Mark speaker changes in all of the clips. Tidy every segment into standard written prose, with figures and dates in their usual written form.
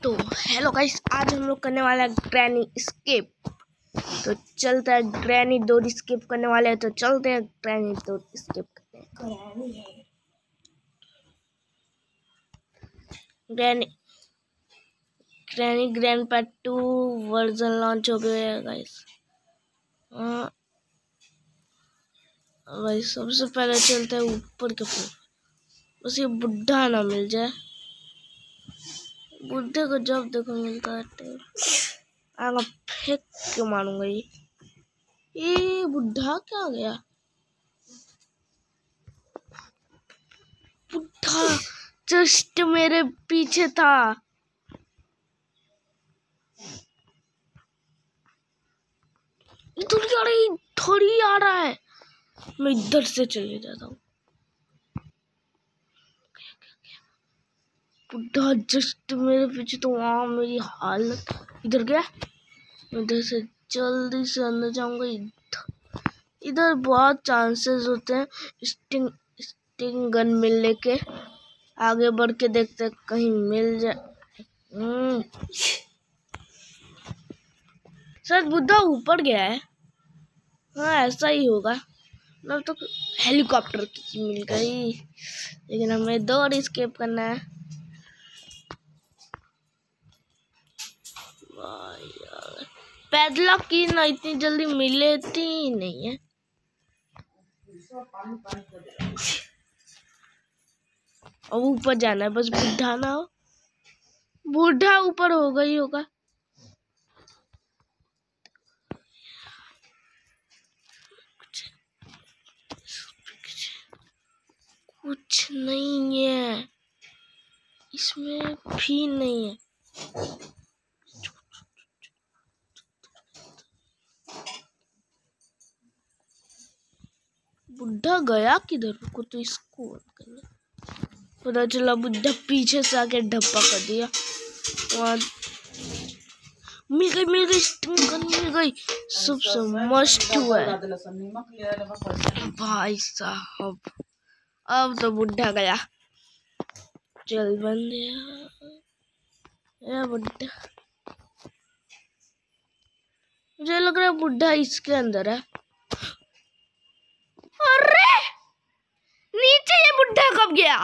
Speaker 1: तो hello guys, आज हम लोग करने वाला है ग्रैनी स्केप। तो चलते हैं, ग्रैनी डोर स्केप करने वाले हैं। तो चलते हैं ग्रैनी डोर स्केप करते हैं। ग्रैनी ग्रैंडपैड 2 वर्जन लॉन्च हो गया है गाइस। गाइस सबसे पहले चलते हैं ऊपर के फ्लोर। बस ये बुढ़ा ना मिल जाए। बुढ़े को जब देखो मिलता है आगा फेंक के मारूंगा। ये बुढ़ा क्या गया? बुढ़ा जस्ट मेरे पीछे था। इधर थोड़ी आ रहा है। मैं इधर से चले जाता हूँ। बुढ़ा जस्ट मेरे पीछे, तो वहां मेरी हालत। इधर गया, इधर से जल्दी से अंदर जाऊंगा। इधर बहुत चांसेस होते हैं स्टिंग गन मिलने के। आगे बढ़ के देखते कहीं मिल जाए। शायद बुढ़ा ऊपर गया है। हाँ ऐसा ही होगा। ना तो हेलीकॉप्टर की मिल गई, लेकिन हमें दौड़ स्केप करना है। पैदलॉक की ना इतनी जल्दी मिलती नहीं है। अब ऊपर जाना है, बस बुढ़ा ना हो। बुढ़ा ऊपर होगा ही होगा। कुछ नहीं है इसमें, भी नहीं है। बुढ़ा गया किधर को? तो इसको पता चला बुढ़ा पीछे से आके ढप्पा कर दिया। वहाँ मिल गई स्टिंग गन मिल गई। सबसे मस्त हुआ है भाई साहब। अब तो बुढ़ा गया। चल बंदे बुढ़ा, मुझे लग रहा है बुढ़ा इसके अंदर है। अरे नीचे ये बुढ़ा कब गया?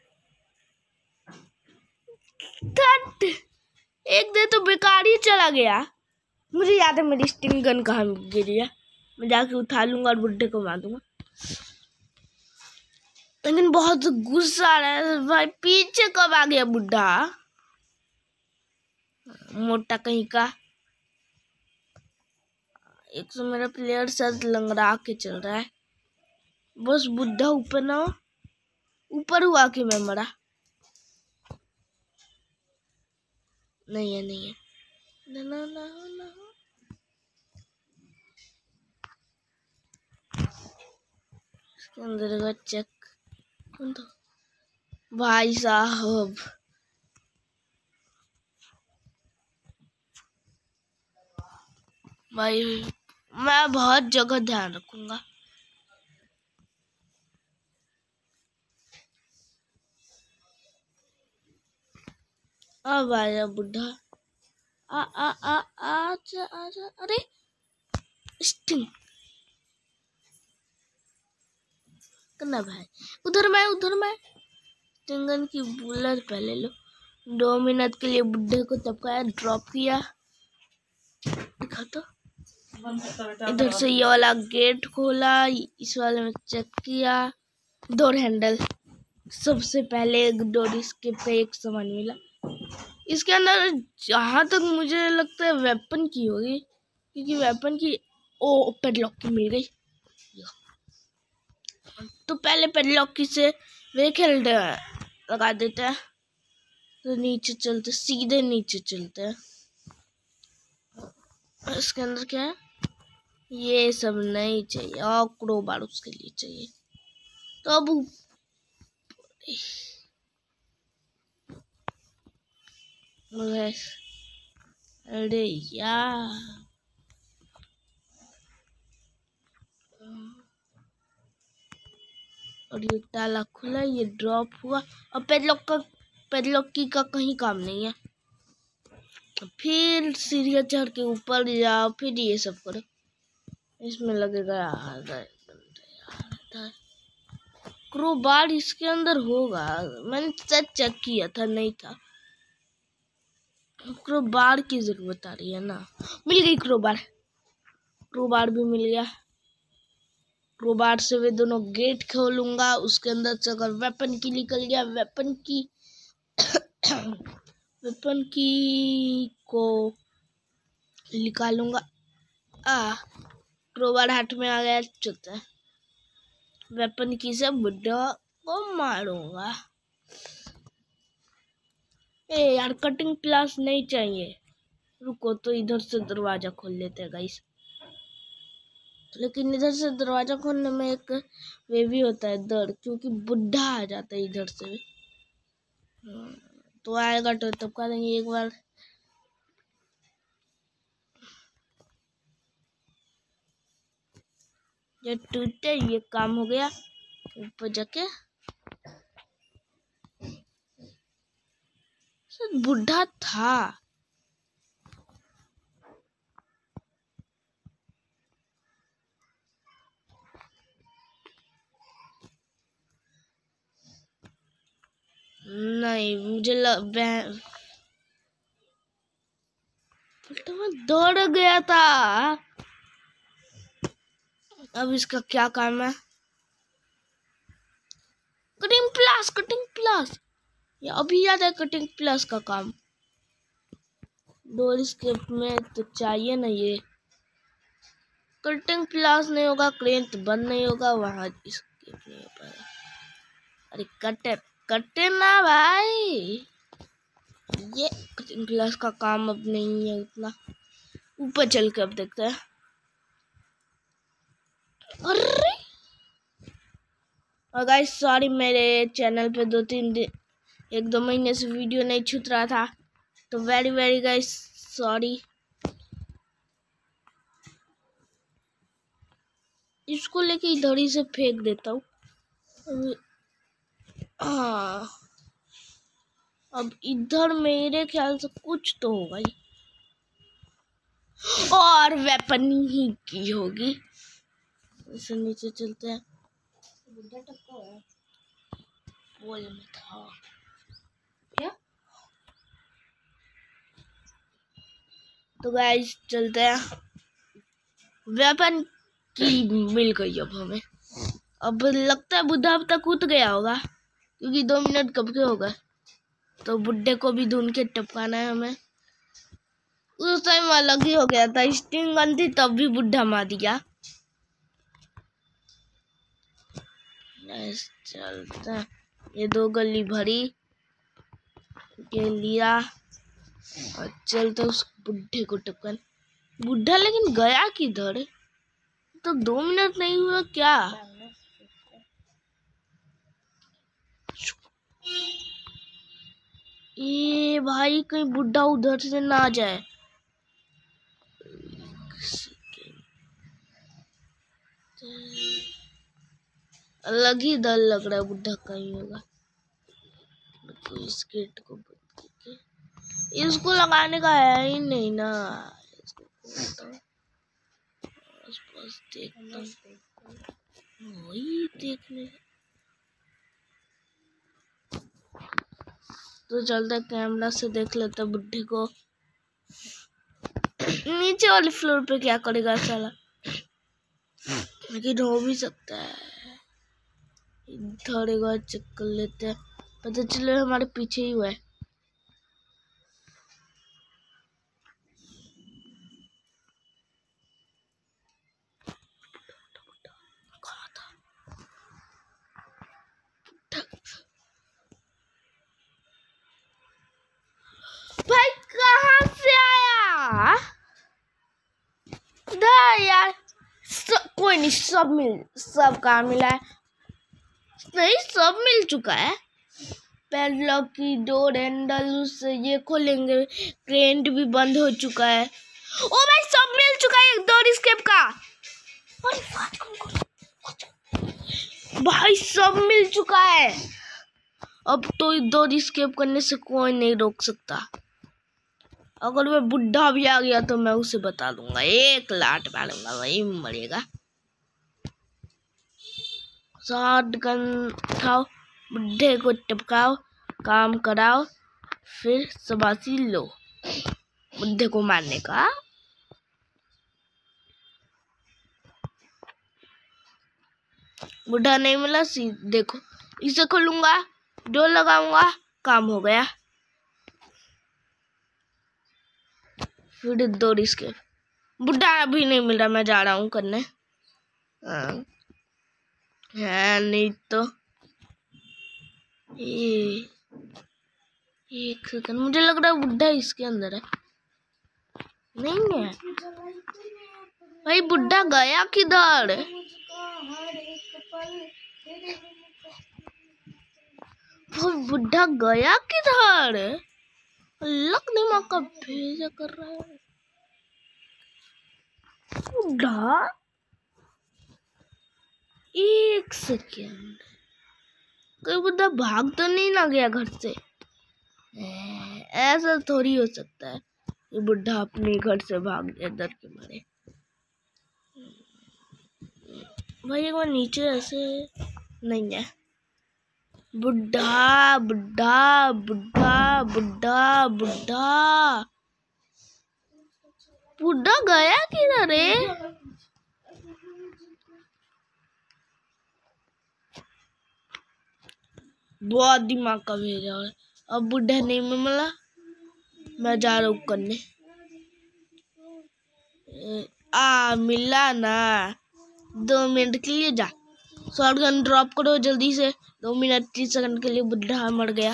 Speaker 1: एक दे तो बेकार ही चला गया। मुझे याद है मेरी स्टिंग गन कहाँ गिरी है। मैं जाके उठा लूंगा और बुढ़े को मार दूंगा। लेकिन बहुत गुस्सा आ रहा है भाई, पीछे कब आ गया बुढ़ा? मोटा कहीं का। एक तो मेरा प्लेयर शायद लंगड़ा के चल रहा है। बस बुढ़ा ऊपर ना हो। ऊपर हुआ कि मैं मरा। नहीं है ना ना ना ना। इसके अंदर का चेक भाई साहब। भाई मैं बहुत जगह ध्यान रखूंगा। अब आया बुढ़ा। आजा आजा। अरे स्टिंग करना भाई। उधर मैं स्टिंगन की बुलेट पहले लो। 2 मिनट के लिए बुढ़े को तबकाया, ड्रॉप किया। दिखा तो इधर से ये वाला गेट खोला, इस वाले में चेक किया। Door handle. सबसे पहले डोर स्केप का एक सामान मिला। इसके अंदर जहां तक मुझे लगता है वेपन की होगी, क्योंकि वेपन की पेडलॉक की मिल गई। तो पहले पेडलॉक की से व्हीकल लगा देते हैं। तो नीचे चलते, सीधे नीचे चलते हैं। इसके अंदर क्या है? ये सब नहीं चाहिए, और क्रोबार उसके लिए चाहिए। तो अब अरे यार, और ये ताला खुला, ये ड्रॉप हुआ। और पेडलॉक की का कहीं काम नहीं है। फिर सीढ़ियाँ चढ़ के ऊपर जाओ, फिर ये सब करो। इसमें लगेगा आधा एक घंटा। क्रोबार इसके अंदर होगा, मैंने शायद चेक किया था, नहीं था। क्रोबार की जरूरत आ रही है ना। मिल गई क्रोबार, क्रोबार भी मिल गया। क्रोबार से वे दोनों गेट खोलूंगा, उसके अंदर से अगर वेपन की निकल गया, वेपन की वेपन की को निकालूंगा। क्रोबार हाथ में आ गया। चलते हैं, वेपन की से बुड्ढा को मारूंगा। ए यार, कटिंग प्लास नहीं चाहिए। रुको, तो इधर से दरवाजा खोल लेते हैं गाइस। लेकिन इधर से दरवाजा खोलने में एक वे भी होता है डर, क्योंकि बुढ़ा आ जाता है इधर से भी। तो आएगा तो तब करेंगे एक बार। ये टूटे, ये काम हो गया। ऊपर जाके बुढ़ा था। नहीं, मुझे तो मैं दौड़ गया था। अब इसका क्या काम है? Cutting plus, cutting plus. ये अभी याद है कटिंग प्लस का काम। डोर स्केप में तो चाहिए ना ये। कटिंग प्लस नहीं होगा, क्रेन तो बंद नहीं होगा, वहां स्केप नहीं हो पाएगा। अरे कटे कटे ना भाई। ये कटिंग प्लस का काम अब नहीं है उतना। ऊपर चल के अब देखते हैं। अरे और गाइस सॉरी, मेरे चैनल पे 2-3 दिन 1-2 महीने से वीडियो नहीं छूट रहा था, तो वेरी वेरी गाइस सॉरी। इसको लेके इधर ही से फेंक देता हूँ। हाँ, अब इधर मेरे ख्याल से कुछ तो होगा ही, और वेपन ही की होगी। इसे नीचे चलते हैं। बुढ़ा टक्का है बोल में था क्या? तो गाइस चलते हैं। वेपन की मिल गई अब हमें। अब लगता है बुढ़ा अब तक कूद गया होगा, क्योंकि 2 मिनट कब के हो गए। तो बुड्ढे को भी ढूंढ के टपकाना है हमें। उस टाइम अलग ही हो गया था, स्टिंग गन थी तब भी बुढ़ा मार दिया। चलते हैं। ये 2 गली भरी ये लिया और चलते उस बुढ़े को टपकान। बुढ़ा लेकिन गया किधर? तो 2 मिनट नहीं हुआ क्या? ये भाई कहीं बुढ़ा उधर से ना आ जाए। अलग ही डर लग रहा है, बुढ़ा कहीं होगा। तो इस गेट को बंद करके इसको लगाने का है ही नहीं ना। इसको आसपास देखता हूँ, वही देखने। तो चलता कैमरा से देख लेता बुढ़े को। नीचे वाले फ्लोर पे क्या करेगा साला, लेकिन हो भी सकता है। इधर एक बार चेक कर लेते हैं, पता चले हमारे पीछे ही हुआ है। भाई कहाँ से आया? यार कोई नहीं, सब कहाँ मिला है? नहीं, सब मिल चुका है। पैडलॉक की डोर हैंडल से ये खोलेंगे। क्रेंट भी बंद हो चुका है। ओ भाई सब मिल चुका है, एक डोर स्केप का। भाई सब मिल चुका है। अब तो डोर स्केप करने से कोई नहीं रोक सकता। अगर मैं बुढ़ा भी आ गया तो मैं उसे बता दूंगा, एक लात मारूंगा, वही मरेगा। शॉट गन उठाओ, बुढ़े को टपकाओ, काम कराओ, फिर शाबाशी लो बुढ़े को मारने का। बुढ़ा नहीं मिला, देखो इसे खोलूंगा, डोर लगाऊंगा, काम हो गया। फिर दो इसके, बुढ़ा अभी नहीं मिल रहा, मैं जा रहा हूँ करने। है नहीं तो एक सेकंड, मुझे लग रहा है बुढ़ा इसके अंदर है। नहीं है भाई, बुढ़ा गया किधर? वो बुढ़ा गया किधर? लक दिमाग का भेजा कर रहा है बुढ़ा। एक सेकेंड, कोई बुढ़ा भाग तो नहीं ना गया घर से? ऐसा थोड़ी हो सकता है कि बुढ़ा अपने घर से भाग गया डर के मारे। भाई एक बार नीचे ऐसे नहीं है। बुढ़ा बुढ़ा बुढ़ा बुढ़ा बुढ़ा बुढ़ा गया किधर है? बहुत दिमाग का भेजा है। अब बुढ़ा नहीं मिला, मैं जा रहा हूँ करने। मिला ना, 2 मिनट के लिए जा। शॉटगन ड्रॉप करो जल्दी से, 2 मिनट 30 सेकंड के लिए बुढ़ा मर गया।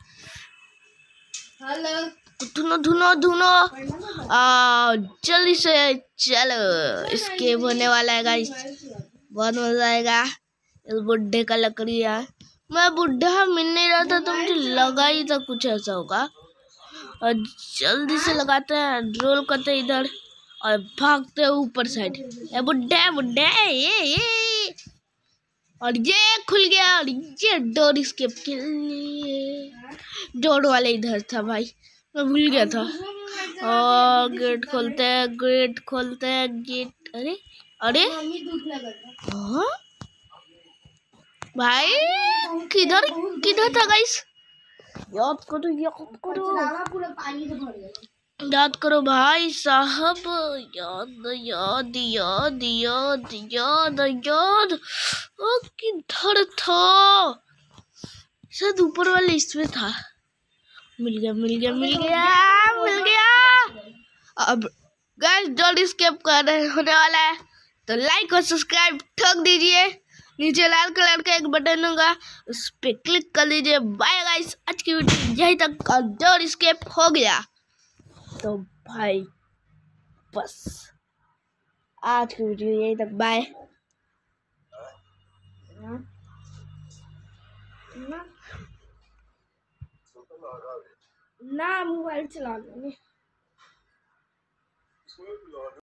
Speaker 1: धुनो धुनो धुनो, जल्दी से चलो, एस्केप होने वाला है गाइस, बहुत मजा आएगा। इस बुढ़े का लकड़ी है, मैं बुढ़ा मिल नहीं रहा था तो मुझे लगा ही था कुछ ऐसा होगा। और जल्दी से लगाते हैं, रोल करते इधर और भागते ऊपर साइड। बुढ़े बुढ़े ये और ये खुल गया, और ये डोर एस्केप के लिए। डोर वाले इधर था भाई, मैं भूल गया था। और गेट खोलते हैं, गेट खोलते हैं, गेट। अरे अरे हाँ भाई, किधर किधर था गाइस? याद करो याद करो याद करो भाई साहब, याद याद याद याद याद याद। किधर था? शायद ऊपर वाले इसमें था। मिल गया मिल गया मिल गया मिल गया। अब गाइस डोर एस्केप कर रहे होने वाला है, तो लाइक और सब्सक्राइब ठोक दीजिए। नीचे लाल कलर का एक बटन होगा, उस पे क्लिक कर लीजिए। बाय गाइस, आज की वीडियो यहीं तक, डोर एस्केप हो गया तो भाई बस आज की वीडियो यहीं तक, बाय। ना मोबाइल चला लेंगे।